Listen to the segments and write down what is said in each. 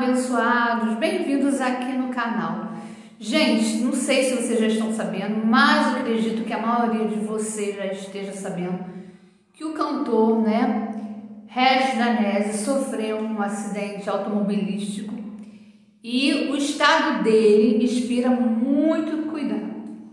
abençoados, bem-vindos aqui no canal. Gente, não sei se vocês já estão sabendo, mas eu acredito que a maioria de vocês já esteja sabendo que o cantor, Regis Danese sofreu um acidente automobilístico e o estado dele inspira muito cuidado.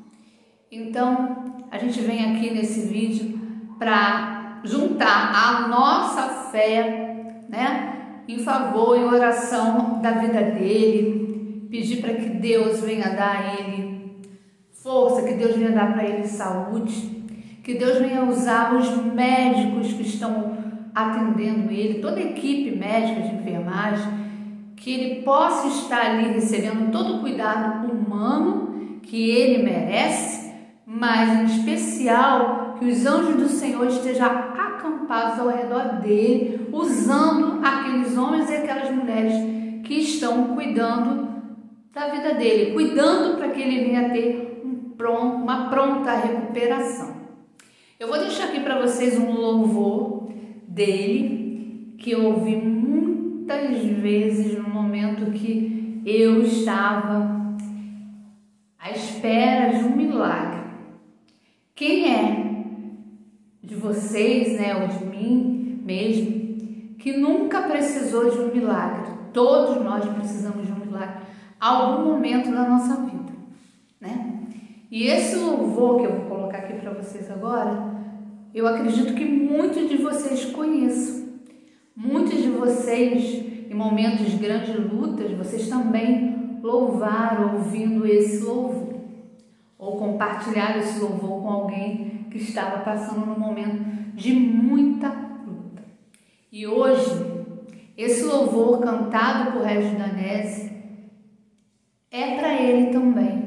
Então, a gente vem aqui nesse vídeo para juntar a nossa fé, em favor e oração da vida dele, pedir para que Deus venha dar a ele força, que Deus venha dar para ele saúde, que Deus venha usar os médicos que estão atendendo ele, toda a equipe médica de enfermagem, que ele possa estar ali recebendo todo o cuidado humano que ele merece, mas em especial que os anjos do Senhor estejam acampados ao redor dele, usando aqueles homens e aquelas mulheres que estão cuidando da vida dele, cuidando para que ele venha ter uma pronta recuperação. Eu vou deixar aqui para vocês um louvor dele, que eu ouvi muitas vezes no momento que eu estava à espera de um milagre. Quem é de vocês, ou de mim mesmo, que nunca precisou de um milagre? Todos nós precisamos de um milagre em algum momento da nossa vida, E esse louvor que eu vou colocar aqui para vocês agora, eu acredito que muitos de vocês conheçam. Muitos de vocês, em momentos de grandes lutas, vocês também louvaram ouvindo esse louvor, ou compartilharam esse louvor com alguém que estava passando num momento de muita luta. E hoje, esse louvor cantado por Regis Danese é para ele também.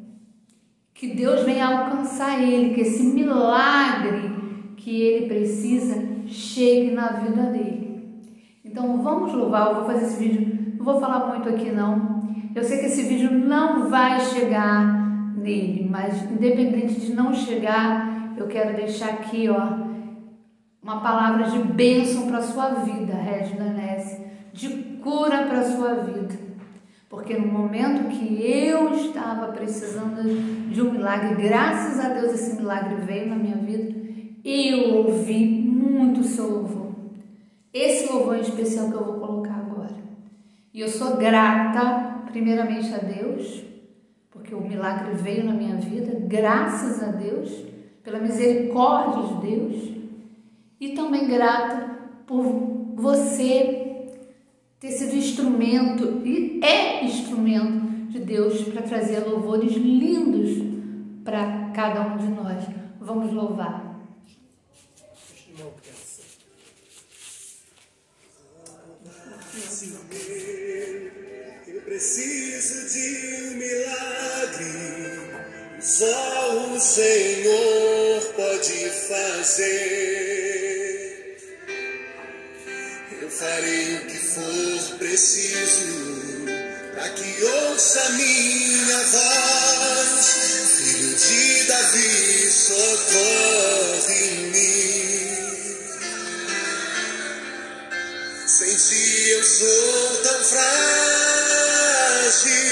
Que Deus venha alcançar ele, que esse milagre que ele precisa chegue na vida dele. Então vamos louvar. Eu vou fazer esse vídeo, não vou falar muito aqui não. Eu sei que esse vídeo não vai chegar nele, mas independente de não chegar, eu quero deixar aqui uma palavra de bênção para a sua vida, Regis Danese, de cura para a sua vida. Porque no momento que eu estava precisando de um milagre, graças a Deus esse milagre veio na minha vida, eu ouvi muito o seu louvor. Esse louvor em especial que eu vou colocar agora. E eu sou grata, primeiramente a Deus, porque o milagre veio na minha vida, graças a Deus, pela misericórdia de Deus, e também grata por você ter sido instrumento, e é instrumento de Deus para trazer louvores lindos para cada um de nós. Vamos louvar. Eu preciso de um milagre, só o Senhor pode fazer. Eu farei o que for preciso para que ouça minha voz. Filho de Davi, socorre-me. Sem ti eu sou tão frágil,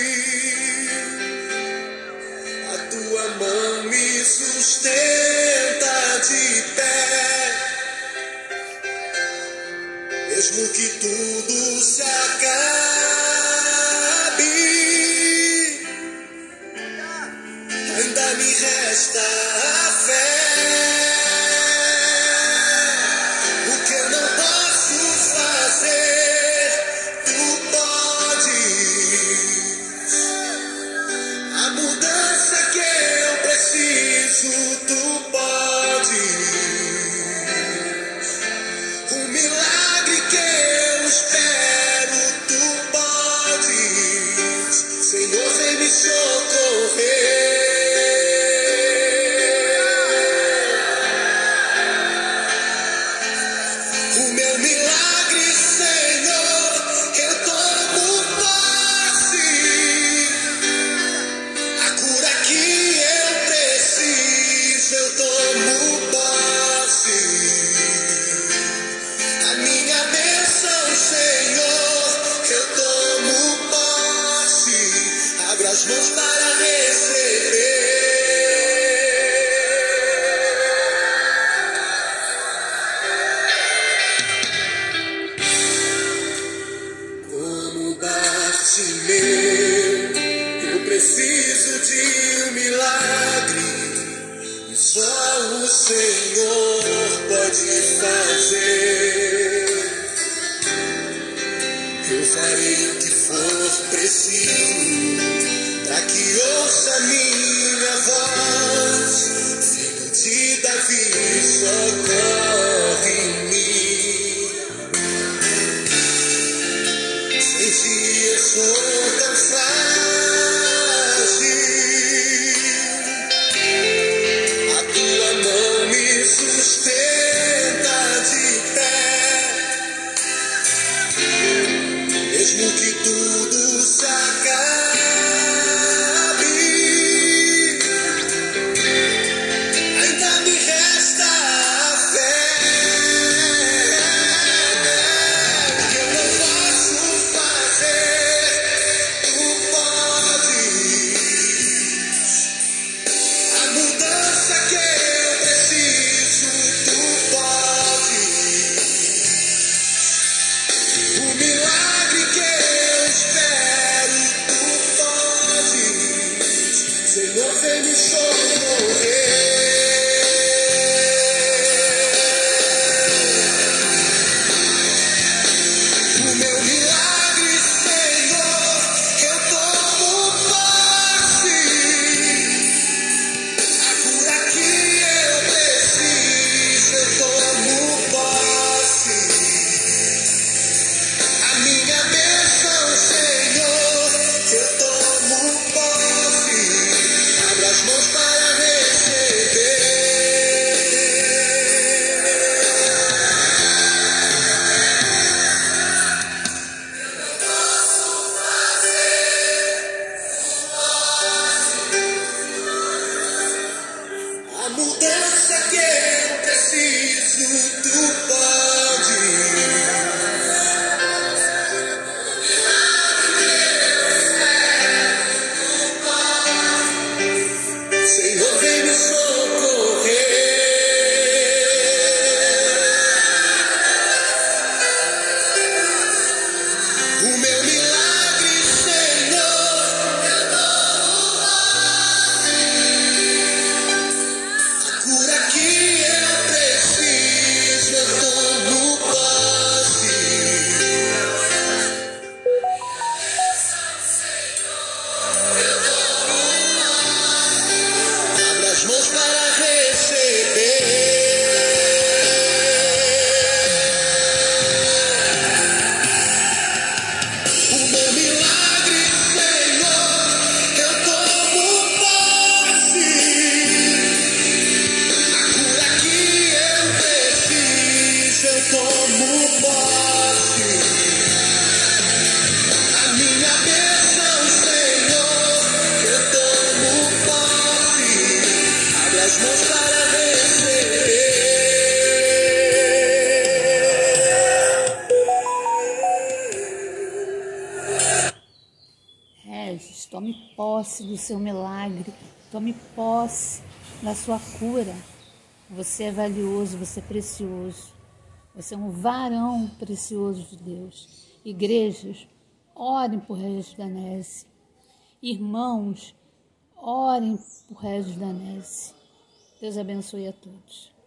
a tua mão me sustenta de pé. Mesmo que tudo se acabe, ainda me resta a fé. O que eu não posso fazer, tu podes. A mudança que eu preciso, tu podes. O milagre que eu espero, tu podes. Senhor, vem me socorrer. eu preciso de um milagre e só o Senhor pode fazer. Eu farei o que for preciso para que ouça minha voz. Filho de Davi, socorre em mim. Sem ti eu sou tão frágil, a tua mão me sustenta de pé. Mesmo que tudo se acabe, ainda me resta a fé. Que eu não posso fazer, tu podes. A mudança que eu preciso, tu podes. O milagre que eu espero, tu podes. Senhor, vem me socorrer. O meu milagre, Senhor, eu tomo posse. A cura que eu preciso, eu tomo posse. A minha bênção, Senhor, eu tomo posse. Abra as mãos para receber. A mudança que eu preciso, tu podes. Senhor, vem me socorrer. O meu milagre, Senhor, a cura que eu preciso, eu tomo posse. Abra as mãos para receber. O meu milagre, Senhor, eu tomo posse. A cura que eu preciso, eu tomo posse. A minha bênção, Senhor, eu tomo posse. Abre as mãos para receber. Regis, tome posse do seu milagre, tome posse da sua cura. Você é valioso, você é precioso, você é um varão precioso de Deus. Igrejas, orem por Regis Danese. Irmãos, orem por Regis Danese. Deus abençoe a todos.